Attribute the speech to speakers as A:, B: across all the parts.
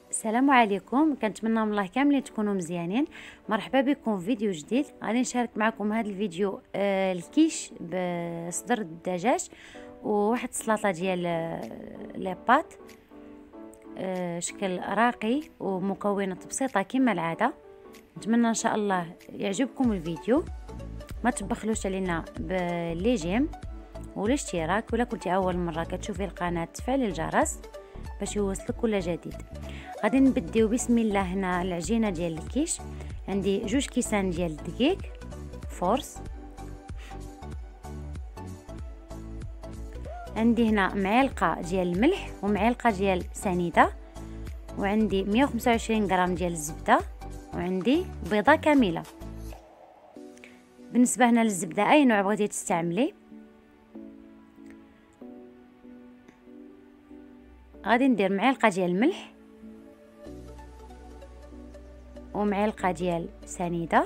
A: السلام عليكم، كنتمنى من الله كاملين تكونوا مزيانين. مرحبا بكم في فيديو جديد. غادي نشارك معكم هذا الفيديو الكيش بصدر الدجاج وواحد السلطه ديال لي بات شكل راقي ومكونات بسيطه كما العاده. نتمنى ان شاء الله يعجبكم الفيديو. ما تبخلوش علينا باللي جيم والاشتراك، ولا كنتي اول مره كتشوفي القناه تفعلي الجرس باش يوصلك كل جديد. غادي نبديو بسم الله. هنا العجينه ديال الكيش عندي 2 كيسان ديال الدقيق فورس، عندي هنا معلقه ديال الملح ومعلقه ديال سنيده، وعندي 125 غرام ديال الزبده، وعندي بيضه كامله. بالنسبه هنا للزبده اي نوع بغيتي تستعملي. غادي ندير معلقه ديال الملح ومعلقه ديال سنيده،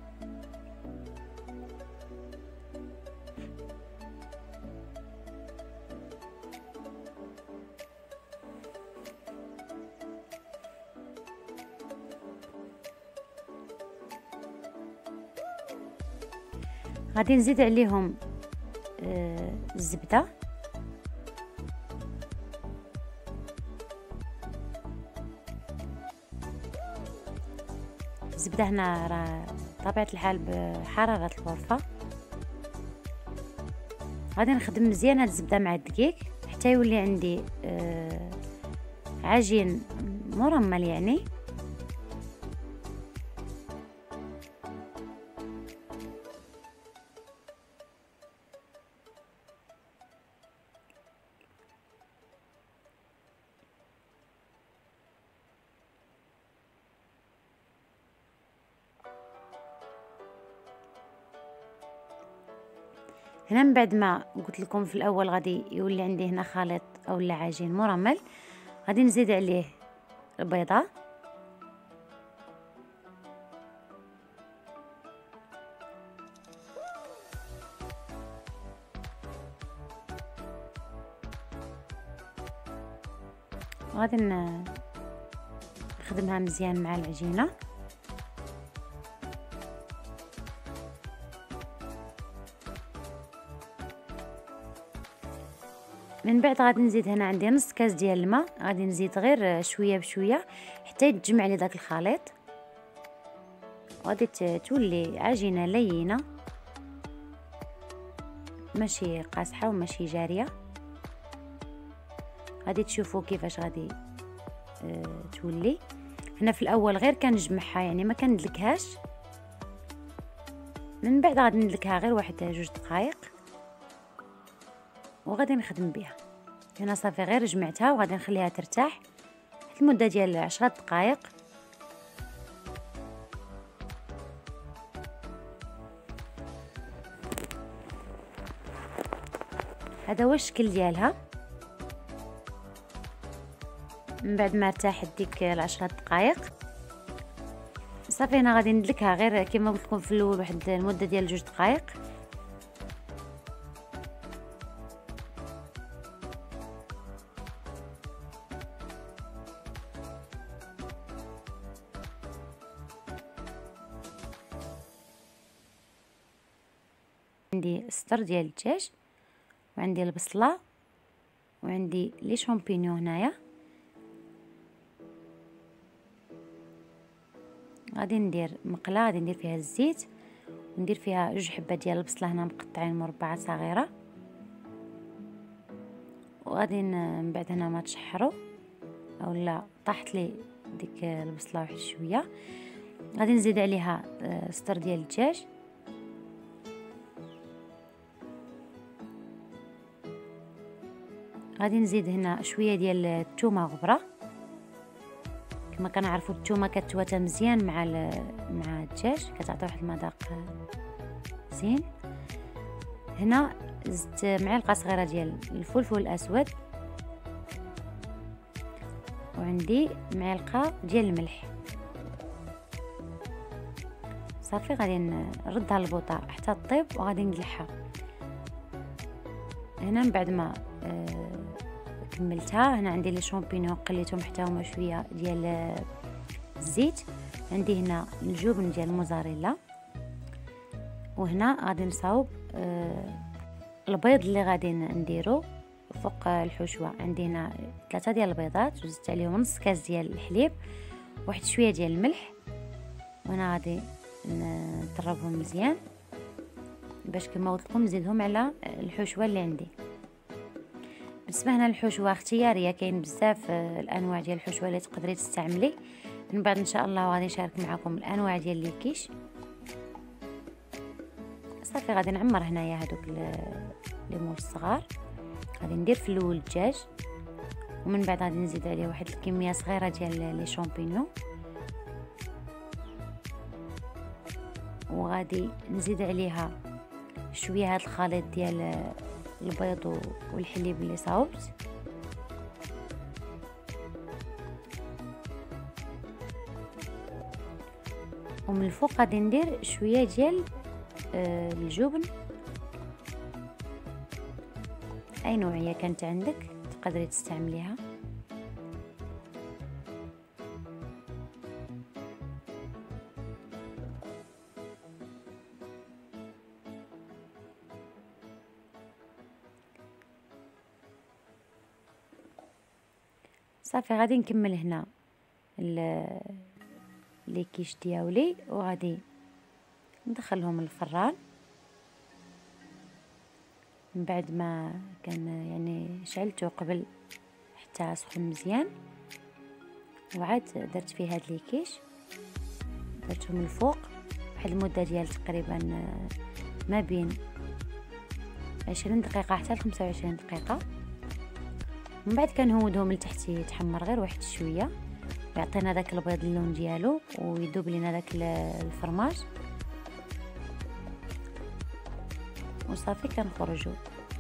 A: غادي نزيد عليهم الزبده، الزبده هنا راه طبيعه الحال بحراره الغرفه. غادي نخدم مزيان هاد الزبده مع الدقيق حتى يولي عندي عجين مرمل يعني. هنا من بعد ما قلت لكم في الاول غادي يولي عندي هنا خليط اولا عجين مرمل، غادي نزيد عليه البيضه، غادي نخدمها مزيان مع العجينه. من بعد غادي نزيد هنا عندي نص كاس ديال الماء، غادي نزيد غير شويه بشويه حتى يتجمع لي داك الخليط، غادي تولي عجينه لينه ماشي قاصحه وماشي جاريه. غادي تشوفوا كيفاش غادي تولي. هنا في الاول غير كنجمعها يعني ما كندلكهاش، من بعد غادي ندلكها غير واحد 2 دقائق وغادي نخدم بها. هنا صافي غير جمعتها وغادي نخليها ترتاح واحد المده ديال 10 دقائق. هذا هو الشكل ديالها من بعد ما ارتاحت ديك 10 دقائق. صافي هنا غادي ندلكها غير كما قلت لكم في الاول واحد المده ديال 2 دقائق. عندي الصدر ديال الدجاج وعندي البصله وعندي لي شامبينيون هنايا. غادي ندير مقله غادي ندير فيها الزيت وندير فيها 2 حبات ديال البصله هنا مقطعين مربعات صغيره، وغادي من بعد هنا ما تشحروا اولا طاحت لي ديك البصله واحد شويه غادي نزيد عليها صدر ديال الدجاج، غادي نزيد هنا شويه ديال الثومه غبره. كما كنعرفوا الثومه كتواتى مزيان مع الدجاج كتعطي واحد المذاق زين. هنا زدت معلقه صغيره ديال الفلفل الاسود وعندي معلقه ديال الملح. صافي غادي نردها للبوطه حتى طيب وغادي نقلعها. هنا من بعد ما كملتها. هنا عندي لي شامبينيون قليتهم حتى هما شويه ديال الزيت. عندي هنا الجبن ديال الموزاريلا، وهنا غادي نصاوب البيض اللي غادي نديرو فوق الحشوه. عندي هنا 3 ديال البيضات، وزدت عليهم نص كاس ديال الحليب، واحد شويه ديال الملح، وانا غادي نضربهم مزيان باش كما قلت لكم نزيدهم على الحشوه اللي عندي. بالنسبه هنا الحشوه اختياريه، كاين بزاف الانواع ديال الحشوه اللي تقدري تستعملي. من بعد ان شاء الله غادي نشارك معكم الانواع ديال الكيش. صافي غادي نعمر هنايا هذوك الليمون الصغار. غادي ندير في الاول الدجاج، ومن بعد غادي نزيد عليه واحد الكميه صغيره ديال لي شامبينيون، وغادي نزيد عليها شويه هذا الخليط ديال البيض والحليب اللي صاوبت. ومن الفوق غادي ندير شويه ديال الجبن، اي نوعيه كانت عندك تقدري تستعمليها. صافي غادي نكمل هنا لي كيش دياولي، وغادي ندخلهم الفران من بعد ما كان يعني شعلته قبل حتى سخن مزيان. وعاد درت فيه هاد لي كيش، درتهم الفوق واحد المده ديال تقريبا ما بين 20 دقيقه حتى ل 25 دقيقه. من بعد كنهودهم لتحت يتحمر غير واحد شويه، يعطينا داك البيض اللون ديالو ويذوب لينا داك الفرماج، وصافي كنخرجوا.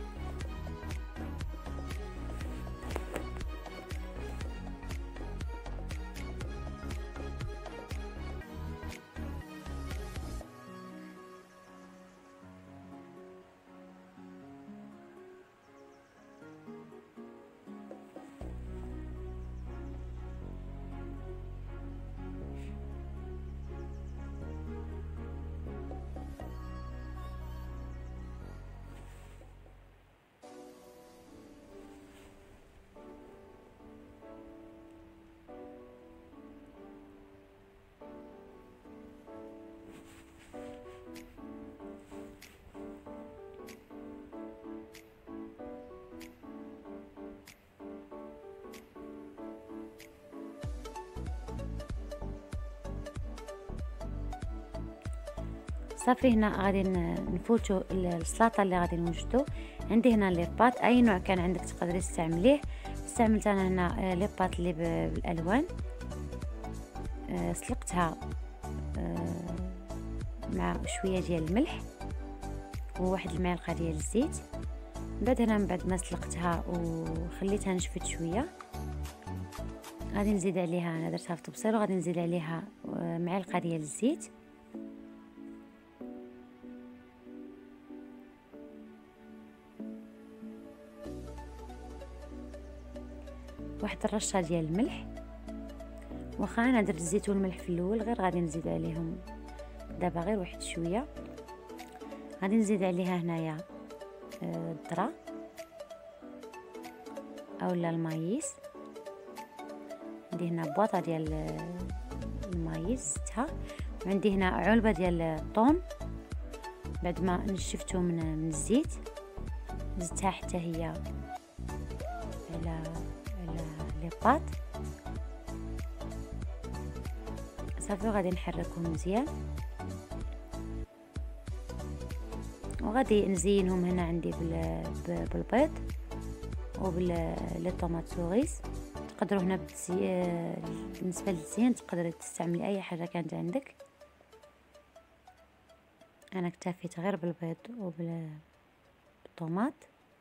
A: صافي هنا غادي نفوتوا السلطه اللي غادي نوجدوا. عندي هنا لي باط، اي نوع كان عندك تقدري تستعمليه. استعملت انا هنا لي باط اللي بالالوان، سلقتها مع شويه ديال الملح وواحد المعلقه ديال الزيت. بعد هنا من بعد ما سلقتها وخليتها نشفت شويه، غادي نزيد عليها، انا درتها في طبسيل، وغادي نزيد عليها معلقه ديال الزيت، واحد الرشه ديال الملح. واخا انا درت الزيت والملح في الاول، غير غادي نزيد عليهم دابا غير واحد شويه. غادي نزيد عليها هنايا الذره اولا المايس. عندي هنا بواطه ديال المايس زدتها، وعندي هنا علبه ديال الثوم بعد ما نشفته من الزيت، زدتها حتى هي على لي باط. صافي غادي نحركهم مزيان، وغادي نزينهم هنا عندي بالبيض وباللي طوماط سوريس. تقدروا هنا بالنسبه للزين تقدري تستعملي اي حاجه كانت عندك. انا اكتفيت غير بالبيض وبالطوماط،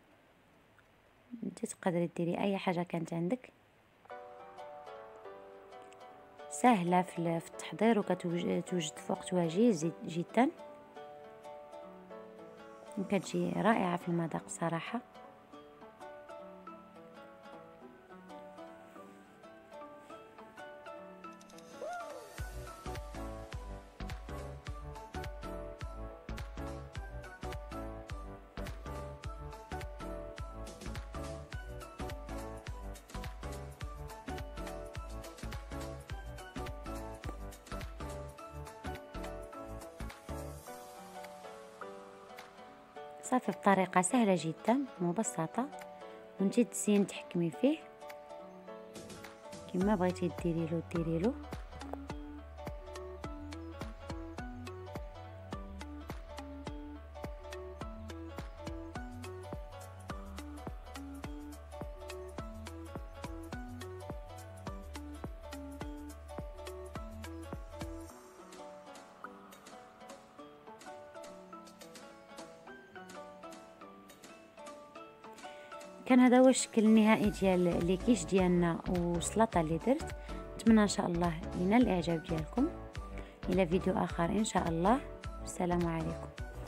A: انت تقدري ديري اي حاجه كانت عندك. سهله في التحضير، وكتوجد في وقت وجيز جدا، وكتجي رائعه في المذاق صراحه. صافي بطريقة سهلة جدا مبسطة، وانتي تزين تحكمي فيه كما بغيتي ديريلو. كان هذا هو الشكل النهائي ديال لي كيش ديالنا والسلطه اللي درت. نتمنى ان شاء الله ينال الاعجاب ديالكم. الى فيديو اخر ان شاء الله. السلام عليكم.